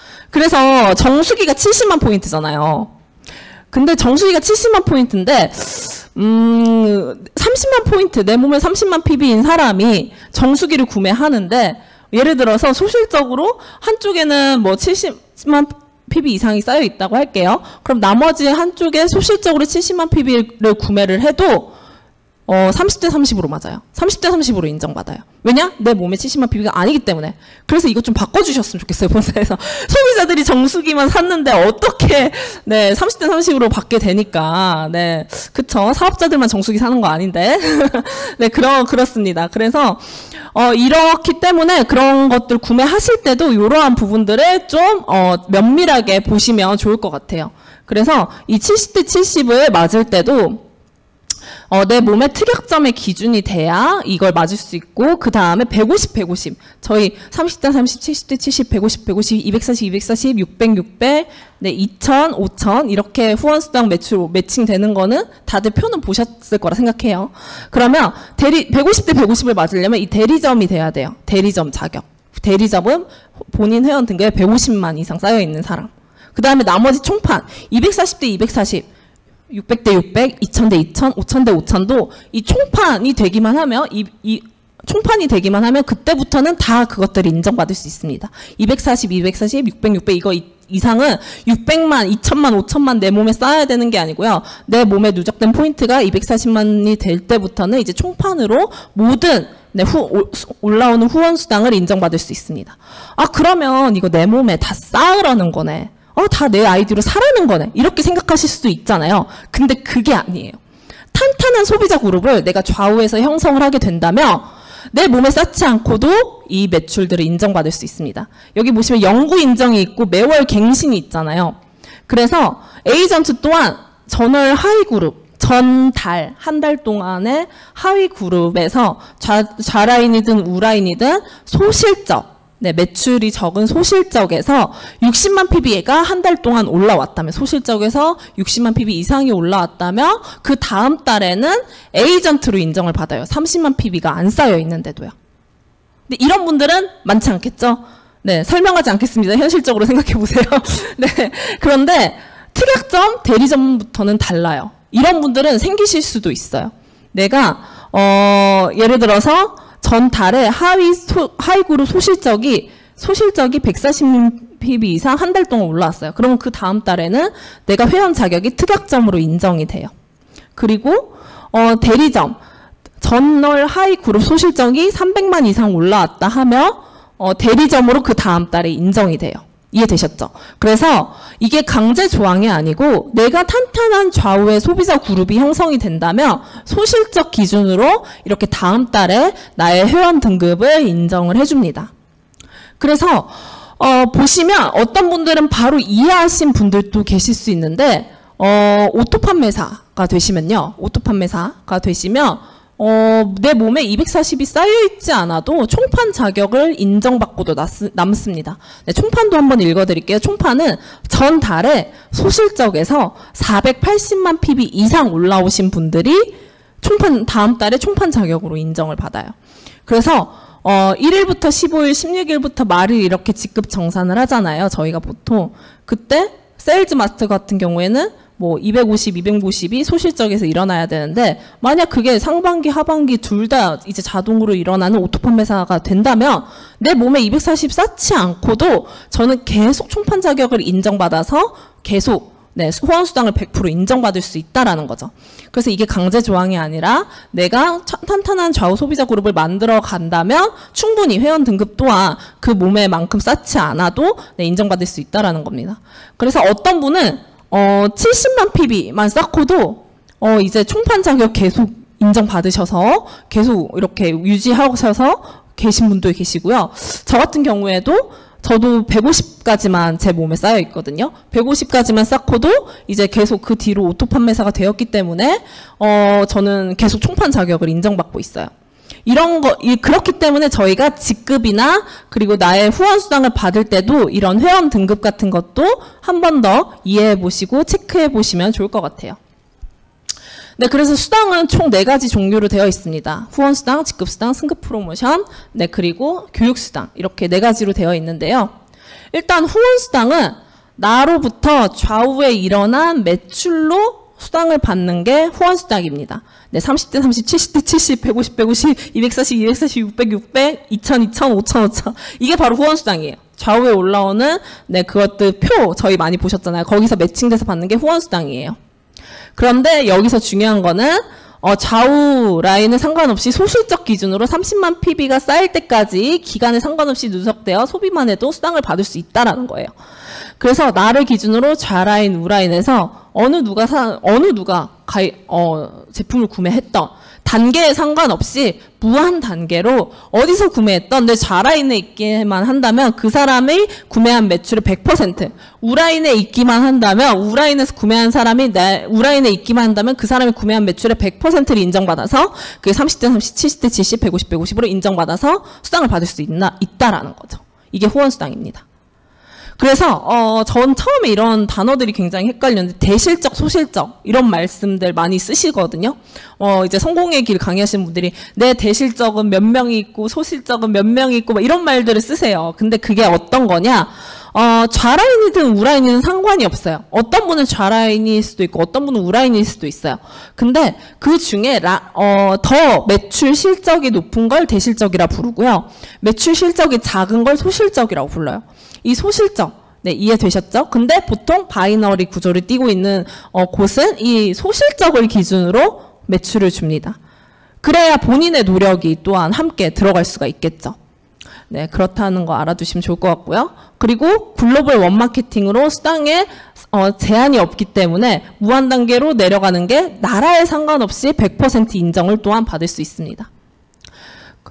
그래서 정수기가 칠십만 포인트잖아요. 근데 정수기가 칠십만 포인트인데 음, 삼십만 포인트, 내 몸에 삼십만 피비인 사람이 정수기를 구매하는데 예를 들어서 소실적으로 한쪽에는 뭐 칠십만 피비 이상이 쌓여 있다고 할게요. 그럼 나머지 한쪽에 소실적으로 칠십만 피비를 구매를 해도 어, 삼십 대 삼십으로 맞아요. 삼십 대 삼십으로 인정받아요. 왜냐? 내 몸에 칠십만 피비가 아니기 때문에. 그래서 이것 좀 바꿔주셨으면 좋겠어요, 본사에서. 소비자들이 정수기만 샀는데 어떻게, 네, 삼십 대 삼십으로 받게 되니까, 네, 그쵸. 사업자들만 정수기 사는 거 아닌데. 네, 그러, 그렇습니다. 그래서, 어, 이렇기 때문에 그런 것들 구매하실 때도 이러한 부분들을 좀, 어, 면밀하게 보시면 좋을 것 같아요. 그래서 이 칠십 대 칠십을 맞을 때도 어, 내 몸의 특약점의 기준이 돼야 이걸 맞을 수 있고 그 다음에 백오십, 백오십 저희 삼십 대 삼십, 칠십 대 칠십, 백오십, 백오십, 이백사십, 이백사십, 육백, 육백, 네, 이천, 오천 이렇게 후원수당 매출 매칭되는 거는 다들 표는 보셨을 거라 생각해요. 그러면 대리 백오십 대 백오십을 맞으려면 이 대리점이 돼야 돼요. 대리점 자격. 대리점은 본인 회원 등급에 백오십만 이상 쌓여 있는 사람. 그 다음에 나머지 총판 이백사십 대 이백사십 육백 대 육백, 이천 대 이천, 오천 대 오천도 이 총판이 되기만 하면 이, 이 총판이 되기만 하면 그때부터는 다 그것들이 인정받을 수 있습니다. 이백사십, 이백사십, 육백, 육백 이거 이, 이상은 육백만, 이천만, 오천만 내 몸에 쌓아야 되는 게 아니고요. 내 몸에 누적된 포인트가 이백사십만이 될 때부터는 이제 총판으로 모든 네, 후, 올라오는 후원 수당을 인정받을 수 있습니다. 아 그러면 이거 내 몸에 다 쌓으라는 거네. 어, 다 내 아이디로 사라는 거네. 이렇게 생각하실 수도 있잖아요. 근데 그게 아니에요. 탄탄한 소비자 그룹을 내가 좌우에서 형성을 하게 된다면 내 몸에 쌓지 않고도 이 매출들을 인정받을 수 있습니다. 여기 보시면 영구 인정이 있고 매월 갱신이 있잖아요. 그래서 에이전트 또한 전월 하위 그룹, 전달, 한 달 동안의 하위 그룹에서 좌, 좌라인이든 우라인이든 소실적, 네, 매출이 적은 소실적에서 육십만 피비가 한 달 동안 올라왔다면, 소실적에서 육십만 피비 이상이 올라왔다면 그 다음 달에는 에이전트로 인정을 받아요. 삼십만 피비가 안 쌓여 있는데도요. 근데 이런 분들은 많지 않겠죠? 네, 설명하지 않겠습니다. 현실적으로 생각해 보세요. 네, 그런데 특약점, 대리점부터는 달라요. 이런 분들은 생기실 수도 있어요. 내가 어, 예를 들어서 전달에 하위 소, 하위 그룹 소실적이 소실적이 백사십 피비 이상 한 달 동안 올라왔어요. 그러면 그 다음 달에는 내가 회원 자격이 특약점으로 인정이 돼요. 그리고 어, 대리점, 전월 하위 그룹 소실적이 삼백만 이상 올라왔다 하면 어, 대리점으로 그 다음 달에 인정이 돼요. 이해되셨죠? 그래서 이게 강제 조항이 아니고 내가 탄탄한 좌우의 소비자 그룹이 형성이 된다면 소실적 기준으로 이렇게 다음 달에 나의 회원 등급을 인정을 해줍니다. 그래서 어, 보시면 어떤 분들은 바로 이해하신 분들도 계실 수 있는데 어, 오토 판매사가 되시면요. 오토 판매사가 되시면 어, 내 몸에 이백사십이 쌓여있지 않아도 총판 자격을 인정받고도 났, 남습니다. 네, 총판도 한번 읽어드릴게요. 총판은 전달에 소실적에서 사백팔십만 피비 이상 올라오신 분들이 총판, 다음 달에 총판 자격으로 인정을 받아요. 그래서 어, 일 일부터 십오 일, 십육 일부터 말을 이렇게 직급 정산을 하잖아요. 저희가 보통. 그때 세일즈 마스터 같은 경우에는 뭐 이백오십, 이백오십이 소실적에서 일어나야 되는데 만약 그게 상반기, 하반기 둘 다 이제 자동으로 일어나는 오토 판매사가 된다면 내 몸에 이백사십 쌓지 않고도 저는 계속 총판 자격을 인정받아서 계속 네, 후원수당을 백 퍼센트 인정받을 수 있다라는 거죠. 그래서 이게 강제 조항이 아니라 내가 탄탄한 좌우 소비자 그룹을 만들어 간다면 충분히 회원 등급 또한 그 몸에만큼 쌓지 않아도 네, 인정받을 수 있다라는 겁니다. 그래서 어떤 분은 어, 칠십만 피비만 쌓고도, 어, 이제 총판 자격 계속 인정받으셔서 계속 이렇게 유지하셔서 계신 분도 계시고요. 저 같은 경우에도 저도 백오십까지만 제 몸에 쌓여 있거든요. 백오십까지만 쌓고도 이제 계속 그 뒤로 오토 판매사가 되었기 때문에, 어, 저는 계속 총판 자격을 인정받고 있어요. 이런 거, 이, 그렇기 때문에 저희가 직급이나 그리고 나의 후원수당을 받을 때도 이런 회원 등급 같은 것도 한 번 더 이해해 보시고 체크해 보시면 좋을 것 같아요. 네, 그래서 수당은 총 네 가지 종류로 되어 있습니다. 후원수당, 직급수당, 승급 프로모션, 네, 그리고 교육수당. 이렇게 네 가지로 되어 있는데요. 일단 후원수당은 나로부터 좌우에 일어난 매출로 수당을 받는 게 후원수당입니다. 네, 삼십 대 삼십, 칠십 대 칠십, 백오십, 백오십, 이백사십, 이백사십, 육백, 육백, 이천, 이천, 오천, 오천. 이게 바로 후원수당이에요. 좌우에 올라오는 네, 그것들 표 저희 많이 보셨잖아요. 거기서 매칭돼서 받는 게 후원수당이에요. 그런데 여기서 중요한 거는 어, 좌우 라인은 상관없이 소실적 기준으로 삼십만 피비가 쌓일 때까지 기간에 상관없이 누적되어 소비만 해도 수당을 받을 수 있다라는 거예요. 그래서 나를 기준으로 좌라인, 우라인에서 어느 누가 사, 어느 누가 가이, 어, 제품을 구매했던 단계에 상관없이 무한 단계로 어디서 구매했던 내 좌라인에 있기만 한다면 그 사람이 구매한 매출의 백 퍼센트, 우라인에 있기만 한다면 우라인에서 구매한 사람이 내 우라인에 있기만 한다면 그 사람이 구매한 매출의 백 퍼센트를 인정받아서 그게 삼십 대 삼십, 칠십 대 칠십, 백오십, 백오십으로 인정받아서 수당을 받을 수 있나, 있다라는 거죠. 이게 후원수당입니다. 그래서 어, 전 처음에 이런 단어들이 굉장히 헷갈렸는데 대실적, 소실적 이런 말씀들 많이 쓰시거든요. 어, 이제 성공의 길 강의하시는 분들이 내 대실적은 몇 명이 있고 소실적은 몇 명이 있고 막 이런 말들을 쓰세요. 근데 그게 어떤 거냐? 어, 좌라인이든 우라인이든 상관이 없어요. 어떤 분은 좌라인일 수도 있고 어떤 분은 우라인일 수도 있어요. 근데 그 중에 라, 어, 더 매출 실적이 높은 걸 대실적이라 부르고요. 매출 실적이 작은 걸 소실적이라고 불러요. 이 소실적, 네, 이해되셨죠? 근데 보통 바이너리 구조를 띠고 있는 어, 곳은 이 소실적을 기준으로 매출을 줍니다. 그래야 본인의 노력이 또한 함께 들어갈 수가 있겠죠. 네, 그렇다는 거 알아두시면 좋을 것 같고요. 그리고 글로벌 원마케팅으로 수당에 어, 제한이 없기 때문에 무한 단계로 내려가는 게 나라에 상관없이 백 퍼센트 인정을 또한 받을 수 있습니다.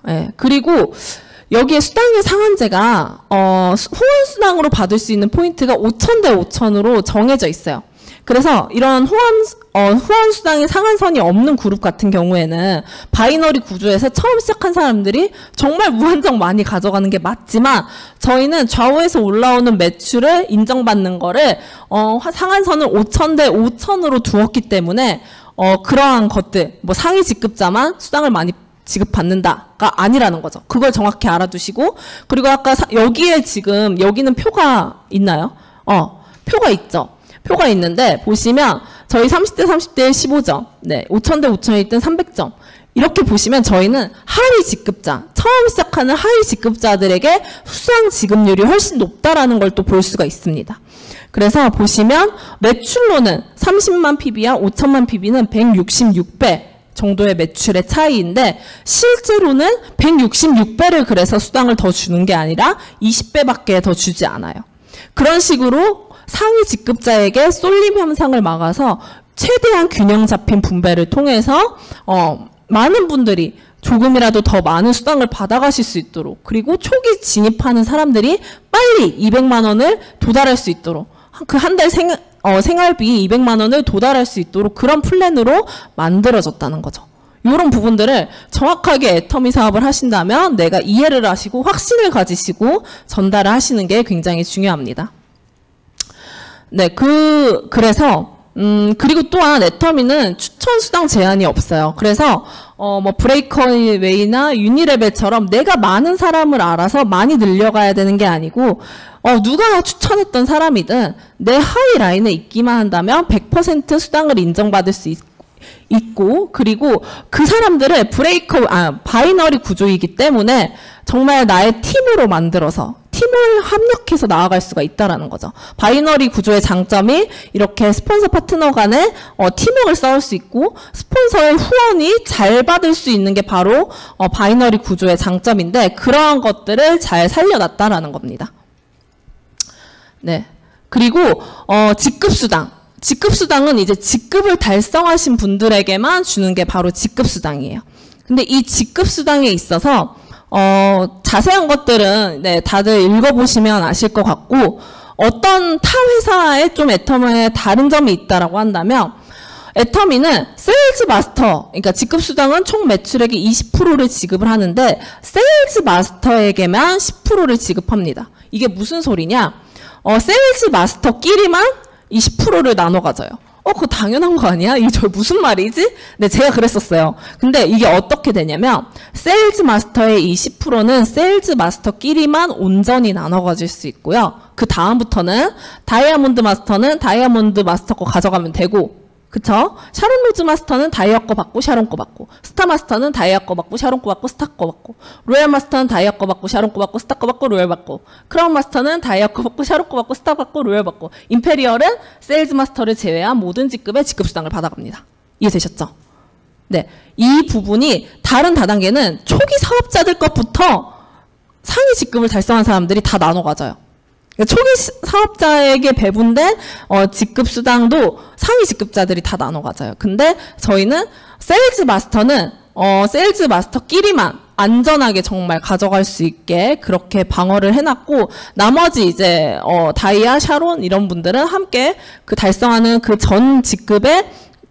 예. 그리고 여기에 수당의 상한제가 어, 후원 수당으로 받을 수 있는 포인트가 오천 대 오천으로 정해져 있어요. 그래서 이런 후원, 어, 후원 수당의 상한선이 없는 그룹 같은 경우에는 바이너리 구조에서 처음 시작한 사람들이 정말 무한정 많이 가져가는 게 맞지만 저희는 좌우에서 올라오는 매출을 인정받는 거를 어, 상한선을 오천 대 오천으로 두었기 때문에 어, 그러한 것들, 뭐 상위 직급자만 수당을 많이 지급받는다가 아니라는 거죠. 그걸 정확히 알아두시고, 그리고 아까 사, 여기에 지금 여기는 표가 있나요? 어, 표가 있죠. 표가 있는데 보시면 저희 삼십 대 삼십 대 십오 점, 네, 오천 대 오천일 등 삼백 점. 이렇게 보시면 저희는 하위 직급자, 처음 시작하는 하위 직급자들에게 수당 지급률이 훨씬 높다라는 걸 또 볼 수가 있습니다. 그래서 보시면 매출로는 삼십만 피비와 오천만 피비는 백육십육 배 정도의 매출의 차이인데 실제로는 백육십육 배를 그래서 수당을 더 주는 게 아니라 이십 배밖에 더 주지 않아요. 그런 식으로 상위 직급자에게 쏠림 현상을 막아서 최대한 균형 잡힌 분배를 통해서 어, 많은 분들이 조금이라도 더 많은 수당을 받아가실 수 있도록, 그리고 초기 진입하는 사람들이 빨리 이백만 원을 도달할 수 있도록, 그 한 달 생, 어, 생활비 이백만 원을 도달할 수 있도록 그런 플랜으로 만들어졌다는 거죠. 이런 부분들을 정확하게 애터미 사업을 하신다면 내가 이해를 하시고 확신을 가지시고 전달을 하시는 게 굉장히 중요합니다. 네, 그, 그래서, 음, 그리고 또한 애터미는 추천 수당 제한이 없어요. 그래서, 어, 뭐, 브레이커웨이나 유니레벨처럼 내가 많은 사람을 알아서 많이 늘려가야 되는 게 아니고, 어, 누가 추천했던 사람이든 내 하위 라인에 있기만 한다면 백 퍼센트 수당을 인정받을 수 있, 있고, 그리고 그 사람들을 브레이커, 아, 바이너리 구조이기 때문에 정말 나의 팀으로 만들어서 팀을 합력해서 나아갈 수가 있다라는 거죠. 바이너리 구조의 장점이 이렇게 스폰서 파트너 간에 어, 팀워크를 쌓을 수 있고 스폰서의 후원이 잘 받을 수 있는 게 바로 어, 바이너리 구조의 장점인데 그러한 것들을 잘 살려놨다라는 겁니다. 네. 그리고 어, 직급수당. 직급수당은 이제 직급을 달성하신 분들에게만 주는 게 바로 직급수당이에요. 근데 이 직급수당에 있어서 어, 자세한 것들은 네, 다들 읽어보시면 아실 것 같고 어떤 타 회사에 좀 애터미에 다른 점이 있다라고 한다면 애터미는 세일즈 마스터, 그러니까 직급수당은 총 매출액의 이십 퍼센트를 지급을 하는데 세일즈 마스터에게만 십 퍼센트를 지급합니다. 이게 무슨 소리냐? 어, 세일즈 마스터끼리만 이십 퍼센트를 나눠 가져요. 어, 그거 당연한 거 아니야? 이게 저 무슨 말이지? 네, 제가 그랬었어요. 근데 이게 어떻게 되냐면 세일즈 마스터의 이십 퍼센트는 세일즈 마스터끼리만 온전히 나눠 가질 수 있고요. 그 다음부터는 다이아몬드 마스터는 다이아몬드 마스터 거 가져가면 되고, 그쵸? 샤론 로즈 마스터는 다이아 거 받고 샤론 거 받고, 스타 마스터는 다이아 거 받고 샤론 거 받고 스타 거 받고, 로얄 마스터는 다이아 거 받고 샤론 거 받고 스타 거 받고 로얄 받고, 크라운 마스터는 다이아 거 받고 샤론 거 받고 스타 받고 로얄 받고, 임페리얼은 세일즈 마스터를 제외한 모든 직급의 직급수당을 받아갑니다. 이해되셨죠? 네, 이 부분이 다른 다단계는 초기 사업자들 것부터 상위 직급을 달성한 사람들이 다 나눠 가져요. 초기 사업자에게 배분된 어, 직급 수당도 상위 직급자들이 다 나눠 가져요. 근데 저희는 세일즈 마스터는 어, 세일즈 마스터끼리만 안전하게 정말 가져갈 수 있게 그렇게 방어를 해놨고 나머지 이제 어, 다이아, 샤론 이런 분들은 함께 그 달성하는 그 전 직급에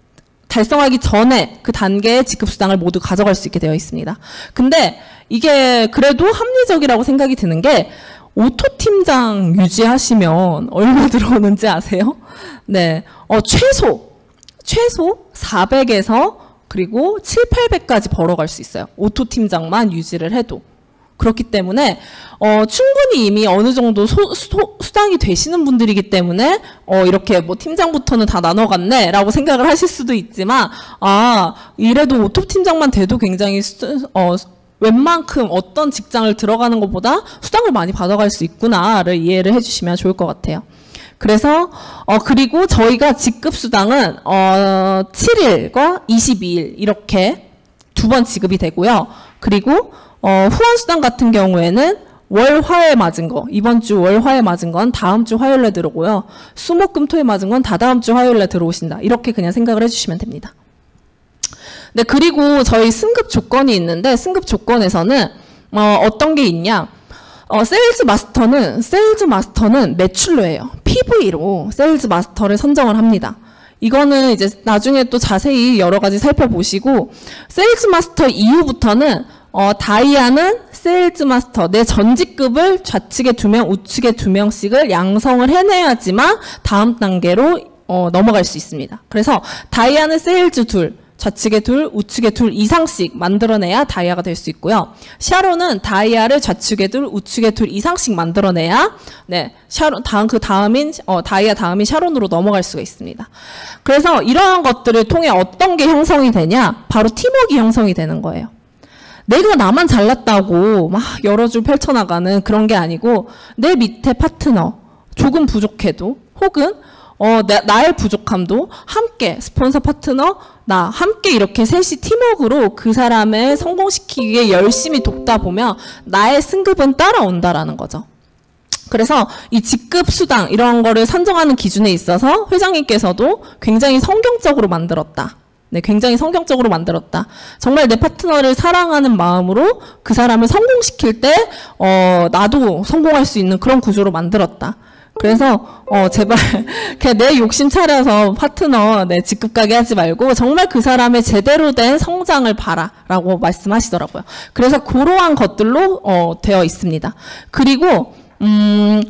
달성하기 전에 그 단계의 직급 수당을 모두 가져갈 수 있게 되어 있습니다. 근데 이게 그래도 합리적이라고 생각이 드는 게 오토 팀장 유지하시면 얼마 들어오는지 아세요? 네, 어, 최소, 최소 사백에서 그리고 칠, 팔백까지 벌어갈 수 있어요. 오토 팀장만 유지를 해도. 그렇기 때문에, 어, 충분히 이미 어느 정도 소, 소, 수당이 되시는 분들이기 때문에, 어, 이렇게 뭐 팀장부터는 다 나눠갔네, 라고 생각을 하실 수도 있지만, 아, 이래도 오토 팀장만 돼도 굉장히, 수, 어, 웬만큼 어떤 직장을 들어가는 것보다 수당을 많이 받아갈 수 있구나를 이해를 해주시면 좋을 것 같아요. 그래서 어 그리고 저희가 직급 수당은 어 칠 일과 이십이 일 이렇게 두 번 지급이 되고요. 그리고 어 후원 수당 같은 경우에는 월, 화에 맞은 거, 이번 주 월, 화에 맞은 건 다음 주 화요일에 들어오고요. 수, 목, 금, 토에 맞은 건 다다음 주 화요일에 들어오신다. 이렇게 그냥 생각을 해주시면 됩니다. 네, 그리고 저희 승급 조건이 있는데 승급 조건에서는 어, 어떤 게 있냐? 어, 세일즈 마스터는 세일즈 마스터는 매출로 해요. 피브이로 세일즈 마스터를 선정을 합니다. 이거는 이제 나중에 또 자세히 여러 가지 살펴보시고 세일즈 마스터 이후부터는 어, 다이아는 세일즈 마스터 내 전직급을 좌측에 두 명, 우측에 두 명씩을 양성을 해내야지만 다음 단계로 어, 넘어갈 수 있습니다. 그래서 다이아는 세일즈 둘, 좌측에 둘, 우측에 둘 이상씩 만들어내야 다이아가 될 수 있고요. 샤론은 다이아를 좌측에 둘, 우측에 둘 이상씩 만들어내야 네 샤론 다음 그 다음인 어, 다이아 다음인 샤론으로 넘어갈 수가 있습니다. 그래서 이러한 것들을 통해 어떤 게 형성이 되냐? 바로 팀워크 형성이 되는 거예요. 내가 나만 잘났다고 막 여러 줄 펼쳐나가는 그런 게 아니고 내 밑에 파트너 조금 부족해도 혹은 어, 나, 나의 부족함도 함께 스폰서 파트너 나 함께 이렇게 셋이 팀워크로 그 사람을 성공시키기 위해 열심히 돕다 보면 나의 승급은 따라온다라는 거죠. 그래서 이 직급 수당 이런 거를 선정하는 기준에 있어서 회장님께서도 굉장히 성경적으로 만들었다. 네, 굉장히 성경적으로 만들었다. 정말 내 파트너를 사랑하는 마음으로 그 사람을 성공시킬 때 어, 나도 성공할 수 있는 그런 구조로 만들었다. 그래서 어 제발 그냥 내 욕심 차려서 파트너 네 직급 가게 하지 말고 정말 그 사람의 제대로 된 성장을 봐라라고 말씀하시더라고요. 그래서 그러한 것들로 어 되어 있습니다. 그리고 음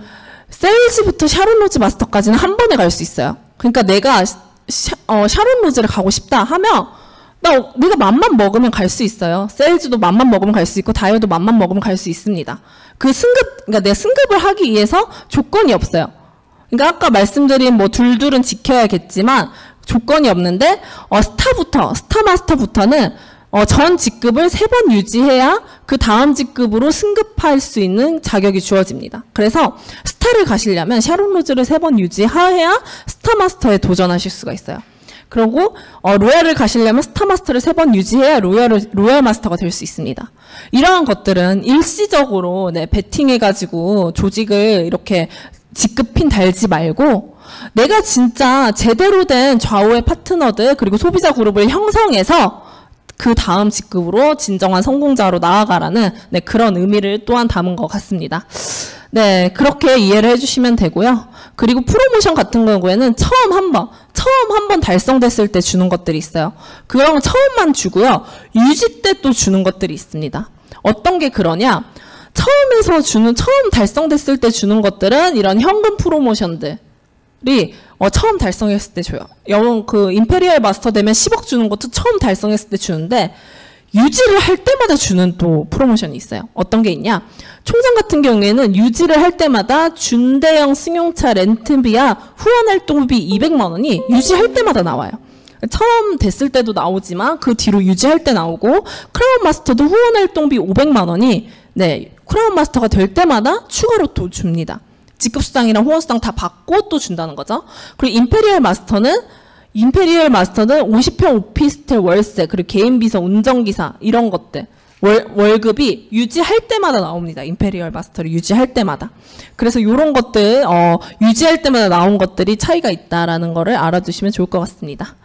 세일즈부터 샤론 로즈 마스터까지는 한 번에 갈 수 있어요. 그러니까 내가 샤, 어, 샤론 로즈를 가고 싶다 하면 나 내가 맘만 먹으면 갈 수 있어요. 세일즈도 맘만 먹으면 갈 수 있고 다이어도 맘만 먹으면 갈 수 있습니다. 그 승급, 그러니까 내 승급을 하기 위해서 조건이 없어요. 그러니까 아까 말씀드린 뭐 둘둘은 지켜야겠지만 조건이 없는데 어, 스타부터, 스타마스터부터는 어, 전 직급을 세 번 유지해야 그 다음 직급으로 승급할 수 있는 자격이 주어집니다. 그래서 스타를 가시려면 샤론 로즈를 세 번 유지해야 스타마스터에 도전하실 수가 있어요. 그리고 어, 로얄을 가시려면 스타마스터를 세 번 유지해야 로얄, 로얄 마스터가 될 수 있습니다. 이러한 것들은 일시적으로 네, 베팅해가지고 조직을 이렇게 직급 핀 달지 말고 내가 진짜 제대로 된 좌우의 파트너들 그리고 소비자 그룹을 형성해서 그 다음 직급으로 진정한 성공자로 나아가라는 네, 그런 의미를 또한 담은 것 같습니다. 네, 그렇게 이해를 해주시면 되고요. 그리고 프로모션 같은 경우에는 처음 한 번, 처음 한 번 달성됐을 때 주는 것들이 있어요. 그런 처음만 주고요. 유지 때 또 주는 것들이 있습니다. 어떤 게 그러냐? 처음에서 주는, 처음 달성됐을 때 주는 것들은 이런 현금 프로모션들이 어, 처음 달성했을 때 줘요. 영웅 그 임페리얼 마스터 되면 십억 주는 것도 처음 달성했을 때 주는데 유지를 할 때마다 주는 또 프로모션이 있어요. 어떤 게 있냐? 총장 같은 경우에는 유지를 할 때마다 준대형 승용차 렌트비와 후원활동비 이백만 원이 유지할 때마다 나와요. 처음 됐을 때도 나오지만 그 뒤로 유지할 때 나오고 크라운 마스터도 후원활동비 오백만 원이 네 크라운 마스터가 될 때마다 추가로 또 줍니다. 직급수당이랑 후원수당 다 받고 또 준다는 거죠. 그리고 임페리얼 마스터는 임페리얼 마스터는 오십 평 오피스텔 월세, 그리고 개인 비서, 운전기사 이런 것들 월, 월급이 유지할 때마다 나옵니다. 임페리얼 마스터를 유지할 때마다. 그래서 이런 것들 어, 유지할 때마다 나온 것들이 차이가 있다라는 거를 알아두시면 좋을 것 같습니다.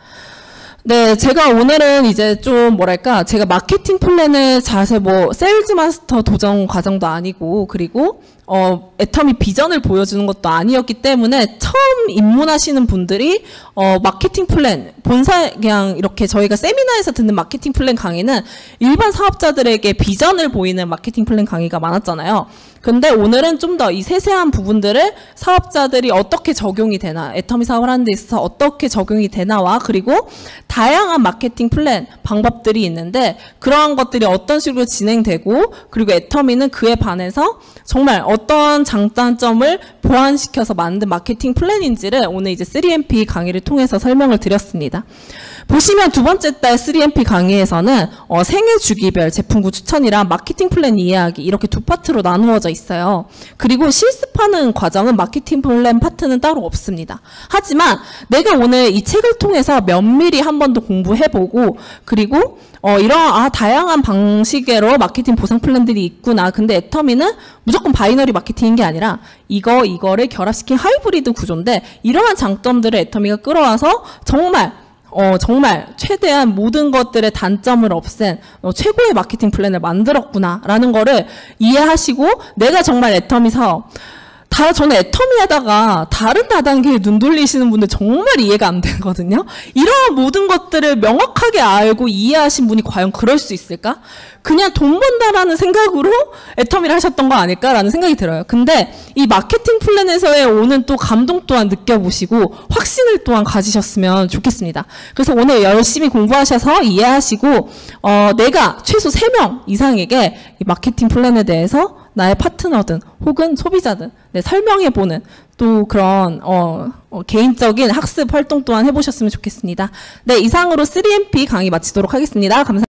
네, 제가 오늘은 이제 좀 뭐랄까 제가 마케팅 플랜을 자세 뭐 세일즈 마스터 도전 과정도 아니고 그리고 어, 애터미 비전을 보여주는 것도 아니었기 때문에 처음 입문하시는 분들이 어, 마케팅 플랜, 본사 그냥 이렇게 저희가 세미나에서 듣는 마케팅 플랜 강의는 일반 사업자들에게 비전을 보이는 마케팅 플랜 강의가 많았잖아요. 근데 오늘은 좀 더 이 세세한 부분들을 사업자들이 어떻게 적용이 되나, 애터미 사업을 하는 데 있어서 어떻게 적용이 되나와 그리고 다양한 마케팅 플랜 방법들이 있는데 그러한 것들이 어떤 식으로 진행되고 그리고 애터미는 그에 반해서 정말 어떤 장단점을 보완시켜서 만든 마케팅 플랜인지를 오늘 이제 쓰리엠피 강의를 통해서 설명을 드렸습니다. 보시면 두 번째 달 쓰리엠피 강의에서는 어, 생애 주기별 제품군 추천이랑 마케팅 플랜 이해하기 이렇게 두 파트로 나누어져 있어요. 그리고 실습하는 과정은 마케팅 플랜 파트는 따로 없습니다. 하지만 내가 오늘 이 책을 통해서 면밀히 한 번 더 공부해보고 그리고 어, 이런 아 다양한 방식으로 마케팅 보상 플랜들이 있구나. 근데 애터미는 무조건 바이너리 마케팅인 게 아니라 이거 이거를 결합시킨 하이브리드 구조인데 이러한 장점들을 애터미가 끌어와서 정말 어, 정말 최대한 모든 것들의 단점을 없앤 어, 최고의 마케팅 플랜을 만들었구나라는 거를 이해하시고 내가 정말 애터미 사업 다 저는 애터미 하다가 다른 다단계에 눈 돌리시는 분들 정말 이해가 안 되거든요. 이러한 모든 것들을 명확하게 알고 이해하신 분이 과연 그럴 수 있을까? 그냥 돈 번다라는 생각으로 애터미를 하셨던 거 아닐까라는 생각이 들어요. 근데 이 마케팅 플랜에서의 오는 또 감동 또한 느껴보시고 확신을 또한 가지셨으면 좋겠습니다. 그래서 오늘 열심히 공부하셔서 이해하시고 어, 내가 최소 세 명 이상에게 이 마케팅 플랜에 대해서 나의 파트너든 혹은 소비자든 네, 설명해보는 또 그런 어, 어, 개인적인 학습 활동 또한 해보셨으면 좋겠습니다. 네, 이상으로 쓰리엠피 강의 마치도록 하겠습니다. 감사합니다.